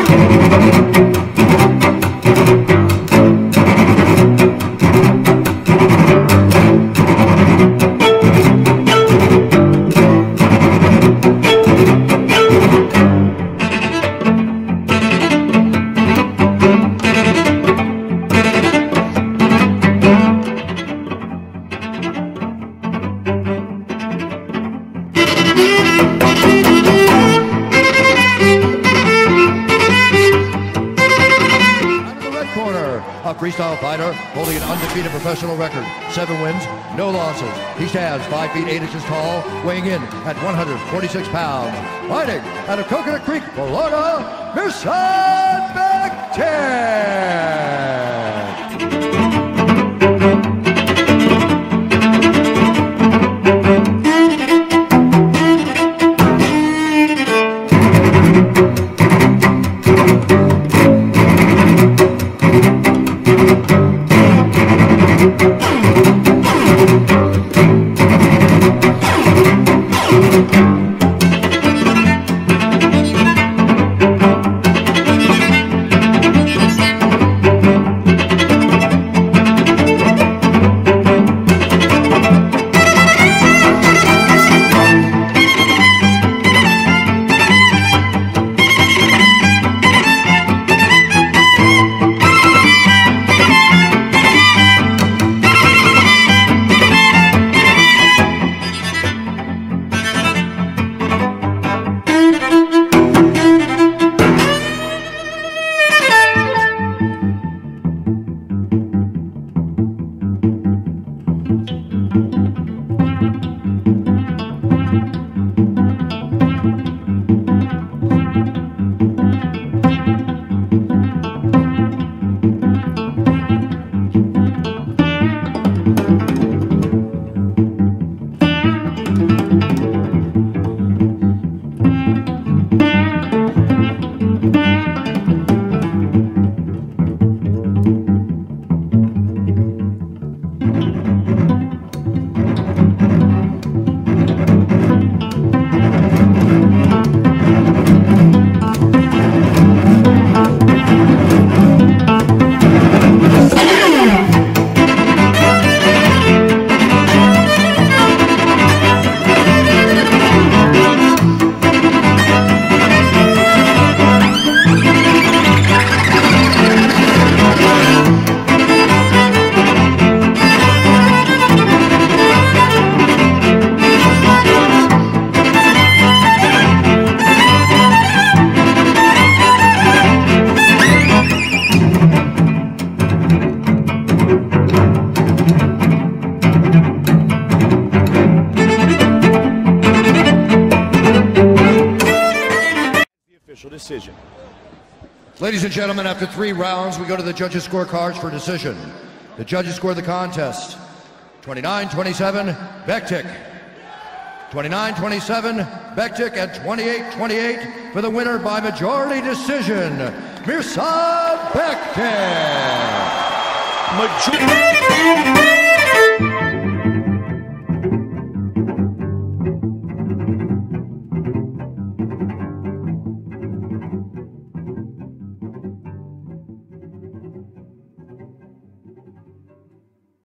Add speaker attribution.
Speaker 1: A freestyle fighter holding an undefeated professional record, 7 wins, no losses. He stands 5 feet 8 inches tall, weighing in at 146 pounds. Fighting out of Coconut Creek, Florida, Mirsad Bektić.
Speaker 2: Decision.
Speaker 1: Ladies and gentlemen, after 3 rounds, we go to the judges' scorecards for decision. The judges score the contest 29-27, Bektic. 29-27, Bektic, and 28-28 for the winner by majority decision, Mirsad Bektić.